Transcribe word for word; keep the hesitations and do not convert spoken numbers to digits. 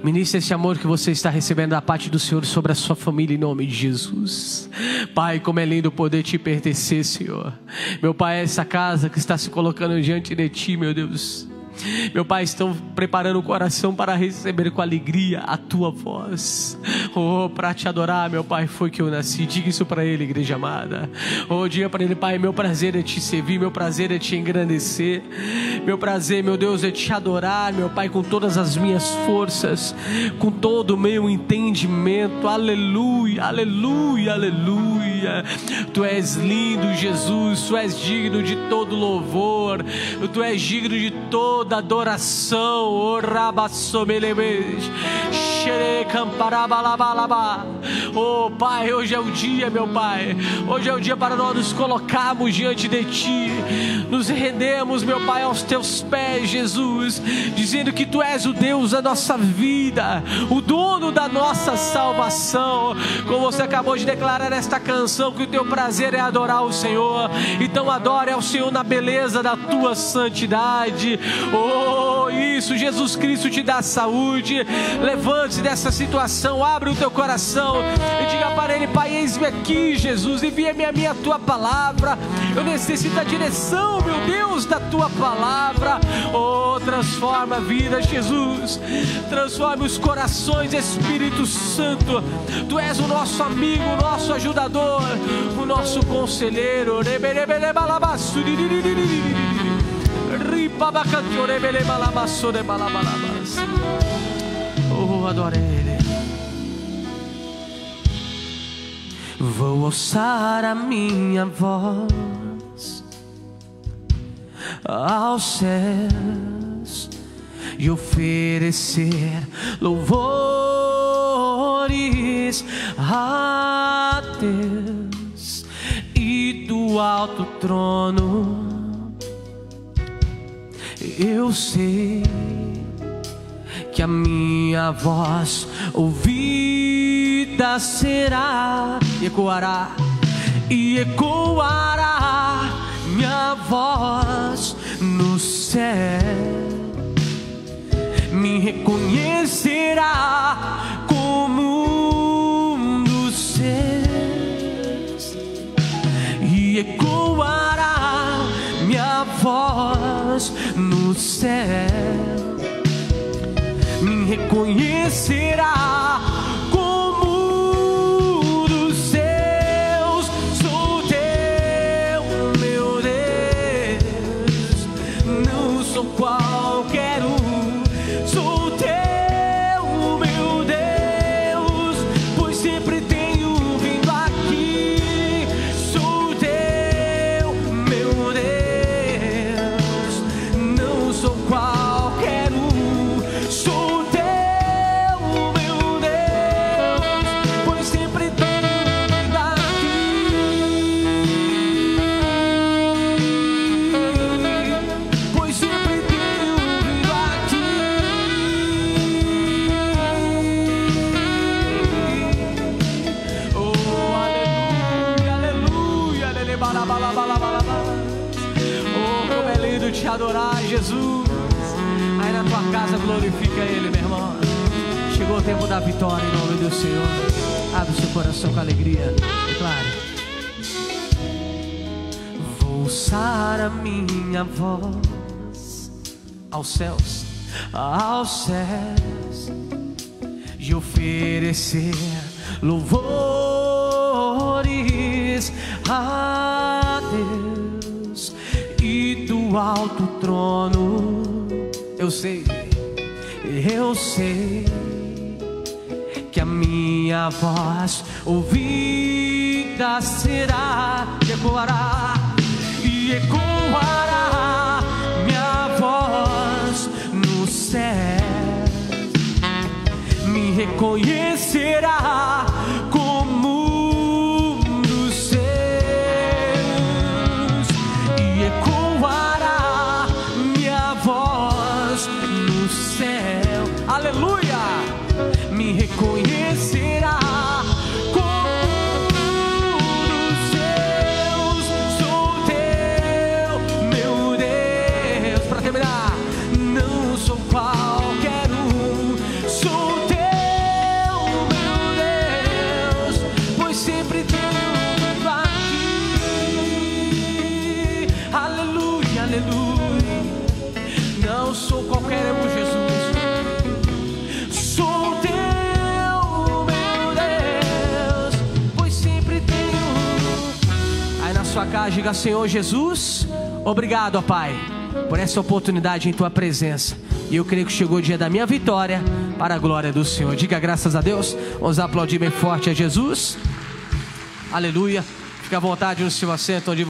Ministra esse amor que você está recebendo da parte do Senhor sobre a sua família em nome de Jesus. Pai, como é lindo poder te pertencer, Senhor. Meu Pai, essa casa que está se colocando diante de ti, meu Deus. Meu Pai, estão preparando o coração para receber com alegria a tua voz. Oh, para te adorar, meu Pai, foi que eu nasci. Diga isso para ele, igreja amada. Oh, diga para ele: Pai, meu prazer é te servir, meu prazer é te engrandecer. Meu prazer, meu Deus, é te adorar, meu Pai, com todas as minhas forças, com todo o meu entendimento. Aleluia, aleluia, aleluia. Tu és lindo, Jesus. Tu és digno de todo louvor. Tu és digno de todo da adoração. Oh, oh Pai, hoje é o dia, meu Pai. Hoje é o dia para nós nos colocarmos diante de Ti. Nos rendemos, meu Pai, aos Teus pés, Jesus, dizendo que Tu és o Deus da nossa vida, o dono da nossa salvação. Como você acabou de declarar nesta canção, que o Teu prazer é adorar o Senhor. Então adore ao Senhor na beleza da Tua santidade. Oh, isso, Jesus Cristo te dá saúde. Levante-se dessa situação, abre o teu coração e diga para Ele: Pai, eis-me aqui, Jesus, envia-me a mim a Tua palavra. Eu necessito a direção, meu Deus, da Tua palavra. Oh, transforma a vida, Jesus. Transforma os corações, Espírito Santo. Tu és o nosso amigo, o nosso ajudador, o nosso conselheiro. Oh, adore Ele. Vou alçar a minha voz aos céus e oferecer louvores a Deus, e do alto trono eu sei que a minha voz ouvida será, e ecoará, e ecoará minha voz no céu. Me reconhecerá como um dos seus, e ecoará minha voz no céu. Me reconhecerá como um dos seus. Sou teu, meu Deus, não sou qualquer um. Sou teu, meu Deus, pois sempre tenho vindo aqui. Sou teu, meu Deus, não sou qualquer um. Sou teu, meu Deus, pois sempre tenho vindo aqui. Pois sempre tenho vindo aqui. Oh, aleluia, aleluia, aleluia, balabalabalabala. Oh, como é lindo te adorar, Jesus. Aí na tua casa glorifica Ele, meu irmão. Chegou o tempo da vitória em nome do Senhor. Abre o seu coração com alegria. Declare: vou alçar a minha voz aos céus, aos céus, e oferecer louvores a Deus, e do alto trono eu sei, eu sei que a minha voz ouvida será, e ecoará, e ecoará minha voz no céu. Me reconhecerá como um dos seus, e ecoará minha voz no céu. Aleluia! Me reconhecerá como um dos seus. Sou teu, meu Deus. Para terminar, não sou qualquer um. Sou aleluia. Não sou qualquer um, Jesus. Sou teu, meu Deus, pois sempre tenho. Aí na sua casa diga: Senhor Jesus, obrigado, ó Pai, por essa oportunidade em tua presença. E eu creio que chegou o dia da minha vitória, para a glória do Senhor. Diga graças a Deus. Vamos aplaudir bem forte a Jesus. Aleluia. Fique à vontade no seu assento onde